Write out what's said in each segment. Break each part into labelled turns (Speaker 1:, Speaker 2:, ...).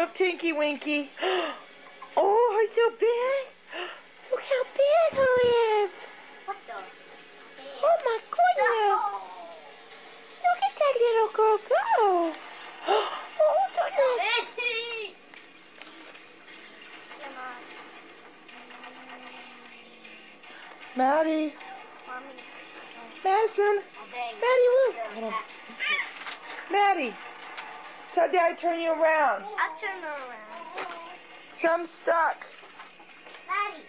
Speaker 1: Look, Tinky Winky. Oh, he's so big. Look how big he is.
Speaker 2: What the?
Speaker 1: Oh my goodness. Look at that little girl go. Oh goodness. Maddie. Madison. Maddie, look. Hold on. Maddie. So Daddy turn you around.
Speaker 2: I'll turn her around.
Speaker 1: So I'm stuck.
Speaker 2: Maddie,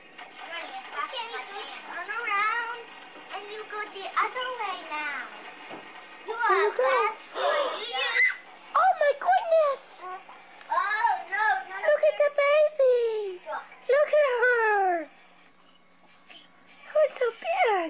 Speaker 2: turn around and you go the other way now. You are fast.
Speaker 1: Oh my goodness.
Speaker 2: Oh no.
Speaker 1: Look at the baby. Look at her. Who's so big?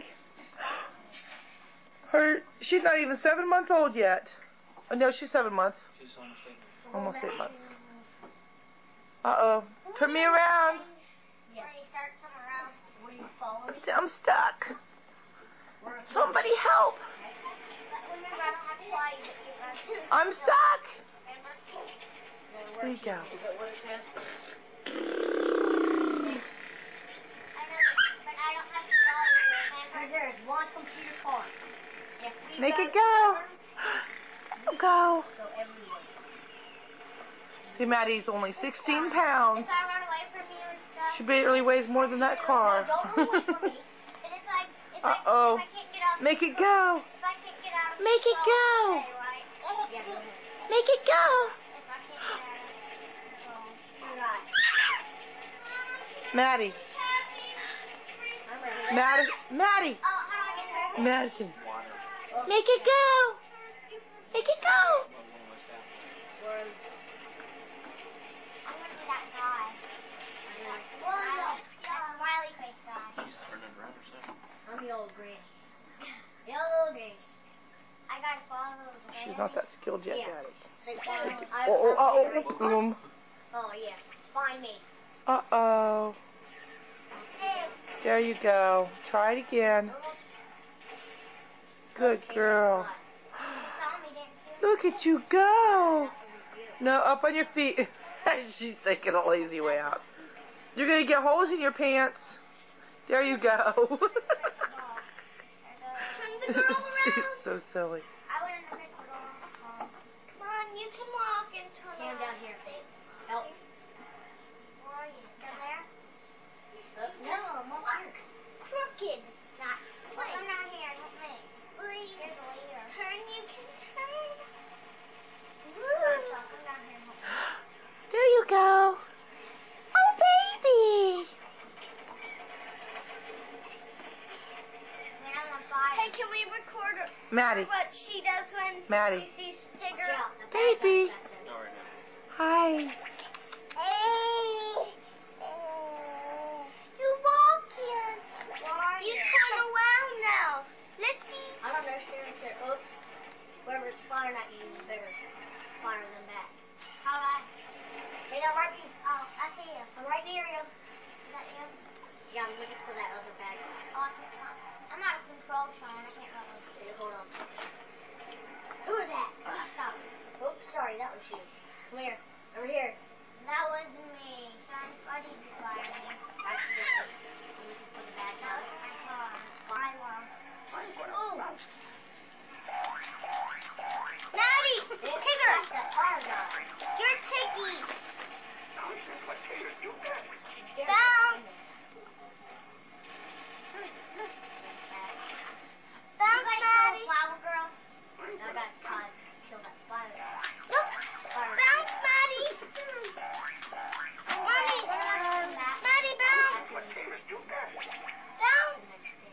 Speaker 1: She's not even 7 months old yet. Oh, no, she's 7 months.
Speaker 3: She's
Speaker 1: Almost 8 months. Uh-oh. Turn me around.
Speaker 2: Yes. Were you following me?
Speaker 1: I'm stuck. Somebody help.
Speaker 2: Remember, I don't have to fly you.
Speaker 1: I'm stuck. There you go.
Speaker 3: Is that what it says?
Speaker 2: I know, but I don't have to fly you, remember? There is one computer car.
Speaker 1: Make it go. Go.
Speaker 2: Go everywhere.
Speaker 1: See, Maddie's only 16 pounds.
Speaker 2: If I run away from you and stuff.
Speaker 1: She barely weighs more than that car.
Speaker 2: No, don't run away from me. And if
Speaker 1: Uh-oh.
Speaker 2: I can't get out.
Speaker 1: Make it go.
Speaker 2: If I can't get out.
Speaker 1: Make it go.
Speaker 2: Yeah, go ahead.
Speaker 1: Make it go.
Speaker 2: If I can't get out. You're right.
Speaker 1: Maddie.
Speaker 2: I'm ready.
Speaker 1: Maddie.
Speaker 2: Oh, how do I get her?
Speaker 1: Madison.
Speaker 3: Water.
Speaker 1: Make it go. Make it go.
Speaker 2: I'm gonna be that guy. Well, no, that smiley face guy.
Speaker 3: She's turning around herself.
Speaker 2: I'm the old granny. The old granny. I gotta follow her.
Speaker 1: She's not that skilled yet,
Speaker 2: Yeah.
Speaker 1: Daddy.
Speaker 2: So,
Speaker 1: Uh-oh.
Speaker 2: Oh, yeah. Find me.
Speaker 1: Uh-oh. There you go. Try it again. Good girl.
Speaker 2: You saw me, didn't you?
Speaker 1: Look at you go. No, up on your feet. She's taking a lazy way out. You're going to get holes in your pants. There you go.
Speaker 2: Turn the girl
Speaker 1: She's
Speaker 2: around.
Speaker 1: so silly.
Speaker 2: I went in the middle. Come on, you can walk and turn around. Down here, babe. Help. Where are you? Down there? No, I'm up here. Crooked. I'm not here. Help me. Please. You're the leader. Turn, you can turn. Come down here and help me.
Speaker 1: There you go. Oh, baby.
Speaker 2: Man, I'm on fire. Hey, can we record
Speaker 1: Maddie.
Speaker 2: what she does when
Speaker 1: Maddie.
Speaker 2: she sees Tigger?
Speaker 1: Baby.
Speaker 3: No, right now.
Speaker 1: Hi.
Speaker 2: You're walking. You turn around now. Let's see. I don't understand right there. Oops. Whoever's firing at you is better fire them back. How do I? Hey, I'm right near you. Oh, I see you. I'm right near you. Is that you? Yeah, I'm looking for that other bag. Oh, I'm out of control, Sean. I can't run. Okay, hold on. Who was that? Stop. Oops, sorry. That was you. Come here. Over here. That was me. Sean, why did you fire me? Accidentally. I'm looking for the bad guy. That was my car. Oh. Maddie! Tigger! You're Tiggy! Bounce! Bounce, Maddie! Flower girl? I got caught. Kill that fire. Look! Bounce, Maddie! Mommy! Maddie, bounce! Bounce!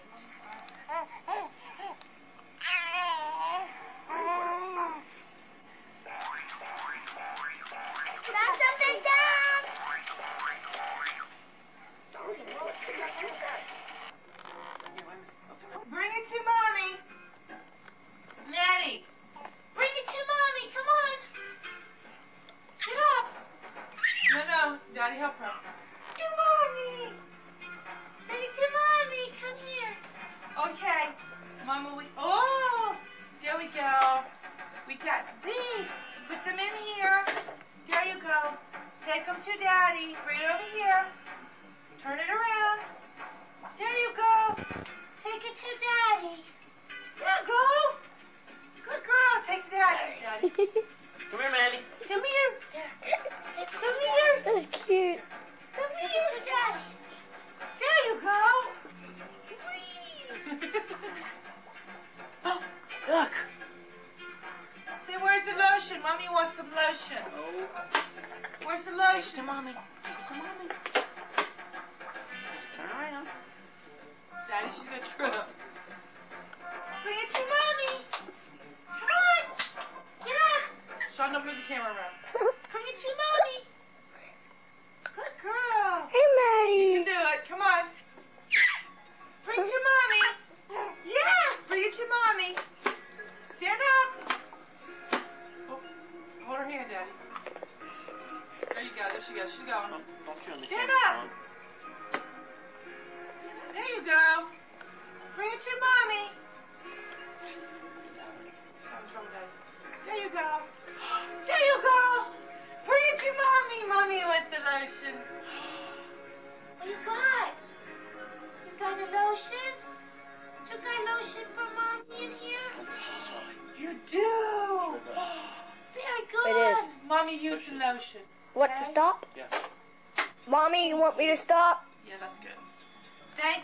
Speaker 2: Bounce up and down!
Speaker 1: Bring it to Mommy. Maddie. Bring it to Mommy. Come on. Get up. No. Daddy, help her. To Mommy. Bring it to Mommy. Come here. Okay. Mama, oh, there we go. We got these. Put them in here. There you go. Take them to Daddy. Bring it over here. Turn it around. There you go. Take it to Daddy. There you go. Good girl. Take it to Daddy. Daddy.
Speaker 3: Come here, Maddie.
Speaker 1: Come here. Come here.
Speaker 2: That's cute.
Speaker 1: Come Take it to Daddy. There you go. Oh, look. Say, where's the lotion? Mommy wants some lotion.
Speaker 3: Oh.
Speaker 1: Where's the
Speaker 3: Take it
Speaker 1: lotion?
Speaker 3: to Mommy. Take it to Mommy. Just turn around.
Speaker 1: Daddy, she's gonna trip. Bring it to Mommy. Come on. Get up. Sean, don't move the camera around. Bring it to Mommy. Good girl.
Speaker 2: Hey, Maddie.
Speaker 1: You can do it. Come on. Bring it to Mommy. Yes, bring it to Mommy. Stand up. Oh, hold her hand, Daddy. There you go. There she goes. She's going.
Speaker 3: Don't chew on the
Speaker 1: Stand
Speaker 3: camera,
Speaker 1: up. There you go. Bring it to Mommy. Something's wrong with Daddy. There you go. There you go. Bring it to Mommy. Mommy wants a lotion. What you got? You got a lotion? You got lotion for Mommy in here? You do. Very good.
Speaker 2: It is.
Speaker 1: Mommy used the lotion.
Speaker 2: What, to stop?
Speaker 3: Yeah.
Speaker 2: Mommy, you want me to stop?
Speaker 1: Yeah, that's good. Thank